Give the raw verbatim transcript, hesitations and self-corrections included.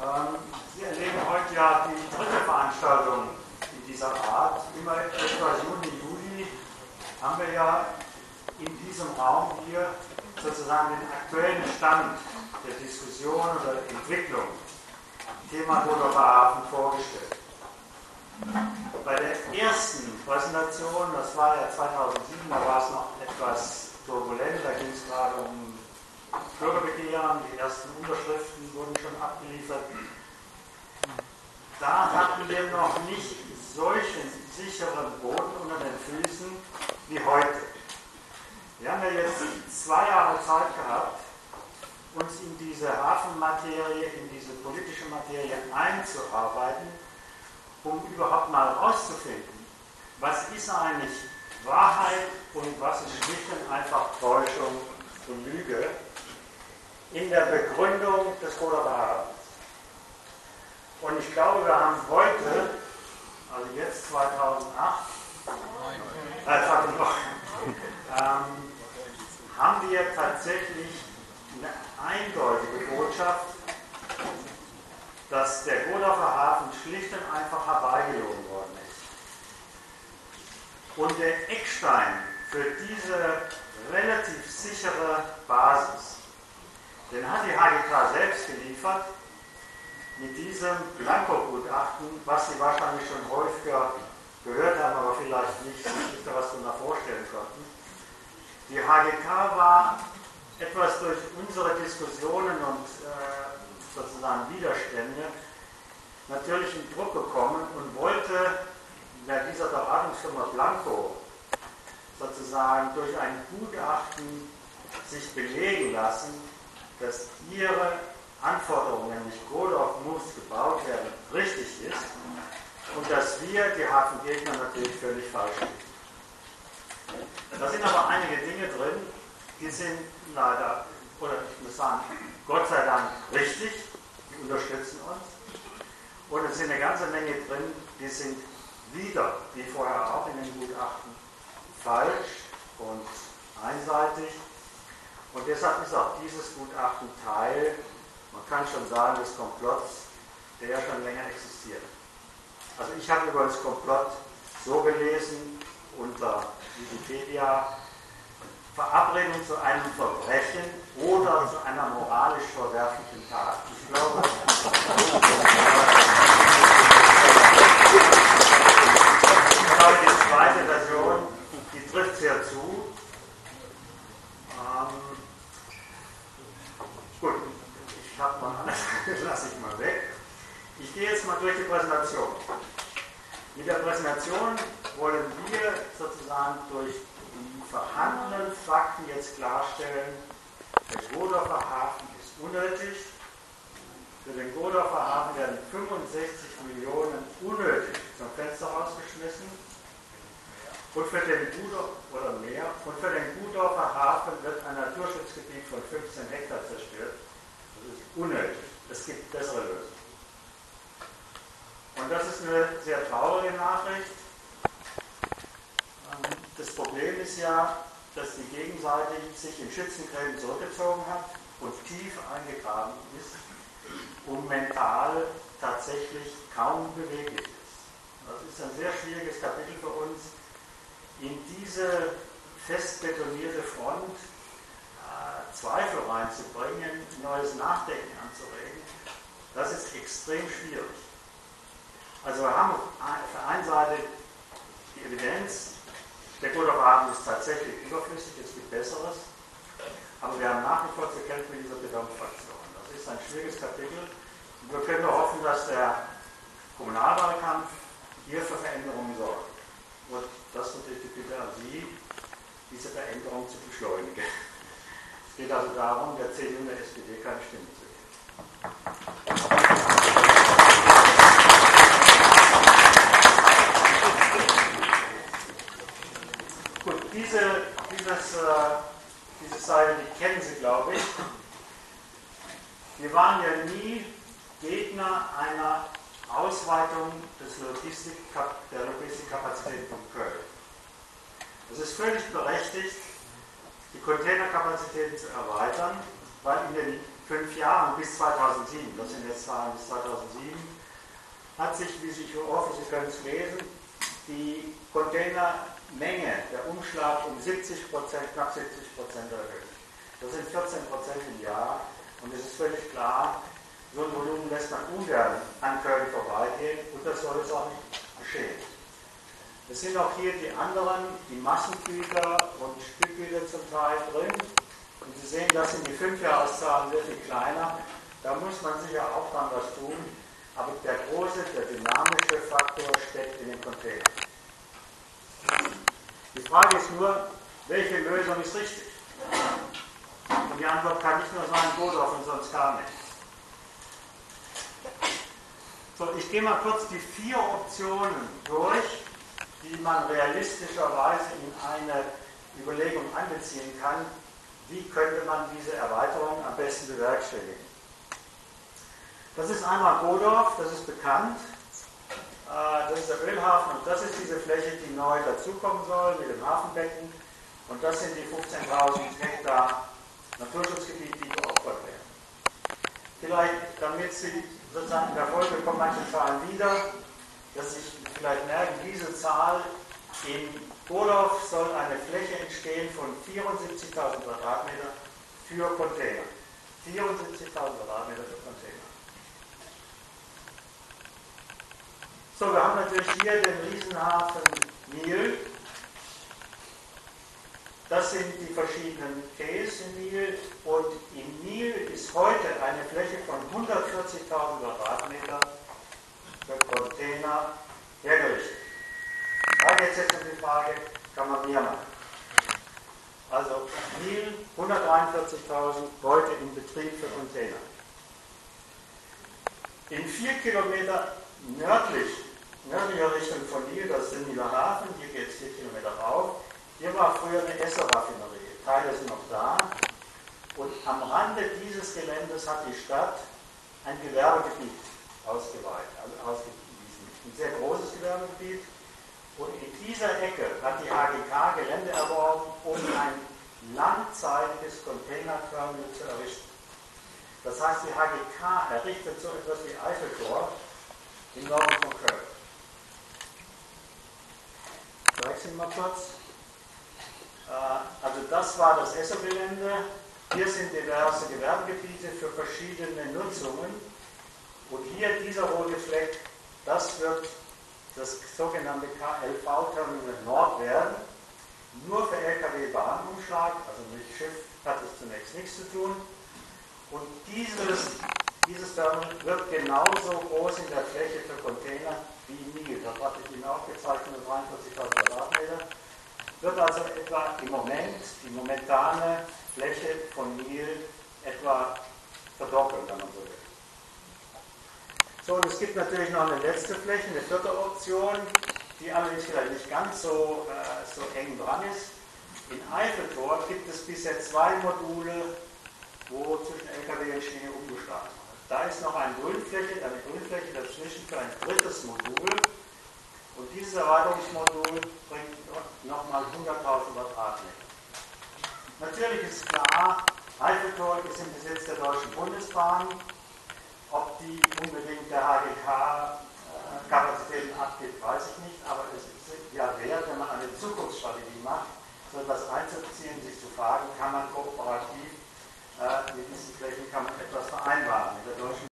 Ähm, Sie erleben heute ja die dritte Veranstaltung in dieser Art. Immer etwa Juni, Juli haben wir ja in diesem Raum hier sozusagen den aktuellen Stand der Diskussion oder der Entwicklung Thema Godorfer Hafen vorgestellt. Bei der ersten Präsentation, das war ja zweitausendsieben, da war es noch etwas turbulent, da ging es gerade um Bürgerbegehren, die ersten Unterschriften wurden schon abgeliefert. Da hatten wir noch nicht solchen sicheren Boden unter den Füßen wie heute. Wir haben ja jetzt zwei Jahre Zeit gehabt, uns in diese Hafenmaterie, in diese politische Materie einzuarbeiten, um überhaupt mal herauszufinden, was ist eigentlich Wahrheit und was ist schlicht und einfach Täuschung und Lüge in der Begründung des Godorfer Hafens. Und ich glaube, wir haben heute, also jetzt zweitausendacht, äh, zweitausendneun, ähm, haben wir tatsächlich eine eindeutige Botschaft, dass der Godorfer Hafen schlicht und einfach herbeigelogen worden ist. Und der Eckstein für diese relativ sichere Basis, den hat die H G K selbst geliefert mit diesem Blanko-Gutachten, was Sie wahrscheinlich schon häufiger gehört haben, aber vielleicht nicht, sich da was drunter vorstellen konnten. Die H G K war etwas durch unsere Diskussionen und äh, sozusagen Widerstände natürlich in Druck gekommen und wollte bei dieser Beratungsfirma Blanko sozusagen durch ein Gutachten sich belegen lassen, dass ihre Anforderung, nämlich Godorf muss gebaut werden, richtig ist und dass wir, die Hafengegner, natürlich völlig falsch liegen. Da sind aber einige Dinge drin, die sind leider, oder ich muss sagen, Gott sei Dank richtig, die unterstützen uns. Und es sind eine ganze Menge drin, die sind wieder, wie vorher auch in den Gutachten, falsch und einseitig. Und deshalb ist auch dieses Gutachten Teil, man kann schon sagen, des Komplotts, der ja schon länger existiert. Also ich habe über das Komplott so gelesen, unter Wikipedia, Verabredung zu einem Verbrechen oder zu einer moralisch verwerflichen Tat. Ich glaube, ich glaube, die zweite Version, die trifft sehr zu. Ähm, gut, ich habe mal anders, das lasse ich mal weg. Ich gehe jetzt mal durch die Präsentation. Mit der Präsentation wollen wir sozusagen durch die vorhandenen Fakten jetzt klarstellen, der Godorfer Hafen ist unnötig. Für den Godorfer Hafen werden fünfundsechzig Millionen unnötig zum Fenster rausgeschmissen. Und für den Gudorfer, oder mehr, und für den Godorfer Hafen wird ein Naturschutzgebiet von fünfzehn Hektar zerstört. Das ist unnötig. Es gibt bessere Lösungen. Und das ist eine sehr traurige Nachricht. Das Problem ist ja, dass die Gegenseite sich in Schützengräben zurückgezogen hat und tief eingegraben ist und mental tatsächlich kaum beweglich ist. Das ist ein sehr schwieriges Kapitel für uns, in diese fest betonierte Front äh, Zweifel reinzubringen, neues Nachdenken anzuregen. Das ist extrem schwierig. Also wir haben auf der einen Seite die Evidenz, der Godorfer Hafen ist tatsächlich überflüssig, es gibt Besseres, aber wir haben nach wie vor zu kämpfen mit dieser Betonfraktion. Das ist ein schwieriges Kapitel und wir können nur hoffen, dass der Kommunalwahlkampf hier für Veränderungen sorgt. Und das ist natürlich die Bitte an Sie, diese Veränderung zu beschleunigen. Es geht also darum, der C D U und der S P D keine Stimme zu geben. Gut, diese, dieses, äh, diese Seite, die kennen Sie, glaube ich. Wir waren ja nie Gegner einer Ausweitung des Logistik, der Logistikkapazitäten von Köln. Es ist völlig berechtigt, die Containerkapazitäten zu erweitern, weil in den fünf Jahren bis zweitausendsieben, das sind jetzt Zahlen bis zweitausendsieben, hat sich, wie Sie, ich hoffe, Sie können es lesen, die Containermenge, der Umschlag um siebzig Prozent, knapp siebzig Prozent erhöht. Das sind vierzehn Prozent im Jahr und es ist völlig klar, so ein Volumen lässt man ungern an Köln vorbeigehen und das soll es auch nicht geschehen. Es sind auch hier die anderen, die Massengüter und Stückgüter zum Teil drin. Und Sie sehen, das sind die Fünfjahreszahlen sehr viel kleiner. Da muss man sicher auch dran was tun. Aber der große, der dynamische Faktor steckt in den Containern. Die Frage ist nur, welche Lösung ist richtig? Und die Antwort kann nicht nur sein, Godorf und sonst gar nichts. So, ich gehe mal kurz die vier Optionen durch, die man realistischerweise in eine Überlegung einbeziehen kann, wie könnte man diese Erweiterung am besten bewerkstelligen. Das ist einmal Godorf, das ist bekannt, das ist der Ölhafen und das ist diese Fläche, die neu dazukommen soll mit dem Hafenbecken und das sind die fünfzehntausend Hektar Naturschutzgebiet, die geopfert werden. Vielleicht, damit Sie sozusagen in der Folge kommen manche Zahlen wieder, dass Sie vielleicht merken, diese Zahl in Godorf soll eine Fläche entstehen von vierundsiebzigtausend Quadratmeter für Container. vierundsiebzigtausend Quadratmeter für Container. So, wir haben natürlich hier den Riesenhafen Nil. Das sind die verschiedenen Quais in Nil und in Nil ist heute eine Fläche von hundertvierzigtausend Quadratmeter für Container hergerichtet. Da geht es jetzt um die Frage, kann man mehr machen? Also Nil, hundertdreiundvierzigtausend heute in Betrieb für Container. In vier Kilometer nördlich, nördlicher Richtung von Nil, das ist der Niler Hafen, hier geht es vier Kilometer rauf. Hier war früher eine Esso-Raffinerie, Teile sind noch da. Und am Rande dieses Geländes hat die Stadt ein Gewerbegebiet ausgeweitet, also ausgewiesen. Ein sehr großes Gewerbegebiet. Und in dieser Ecke hat die H G K Gelände erworben, um ein langzeitiges Containerterminal zu errichten. Das heißt, die H G K errichtet so etwas wie Eiffeltor im Norden von Köln. Ich zeige es Ihnen mal kurz. Also das war das Esso-Gelände. Hier sind diverse Gewerbegebiete für verschiedene Nutzungen. Und hier dieser rote Fleck, das wird das sogenannte K L V-Terminal Nord werden. Nur für L K W-Bahnumschlag, also mit Schiff hat es zunächst nichts zu tun. Und dieses, dieses Terminal wird genauso groß in der Fläche für Container wie in Nil. Das hatte ich Ihnen auch gezeigt, hundertdreiundvierzigtausend Quadratmeter. Wird also etwa im Moment, die momentane Fläche von Nil etwa verdoppeln, wenn man so will. So, und es gibt natürlich noch eine letzte Fläche, eine vierte Option, die allerdings vielleicht nicht ganz so, äh, so eng dran ist. In Eiffeltor gibt es bisher zwei Module, wo zwischen L K W und Schiene umgeschlagen wird. Da ist noch eine Grünfläche, eine Grünfläche dazwischen für ein drittes Modul. Und dieses Erweiterungsmodul bringt nochmal hunderttausend Quadratmeter. Natürlich ist klar, Eiffeltor ist im Besitz der Deutschen Bundesbahn. Ob die unbedingt der H G K äh, Kapazitäten abgibt, weiß ich nicht, aber es ist ja wert, wenn man eine Zukunftsstrategie macht, so etwas einzubeziehen, sich zu fragen, kann man kooperativ äh, mit diesen Flächen kann man etwas vereinbaren mit der Deutschen